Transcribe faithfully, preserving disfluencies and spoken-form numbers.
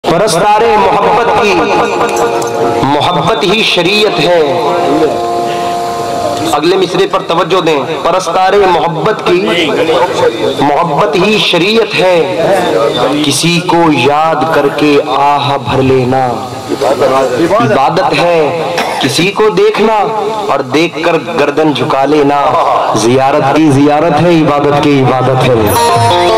परस्तारे मोहब्बत की, मोहब्बत ही शरीयत है। अगले मिसरे पर तवज्जो दें। परस्तारे मोहब्बत की, मोहब्बत ही शरीयत है। किसी को याद करके आह भर लेना इबादत है। किसी को देखना और देखकर गर्दन झुका लेना जियारत की जियारत है, इबादत की इबादत है।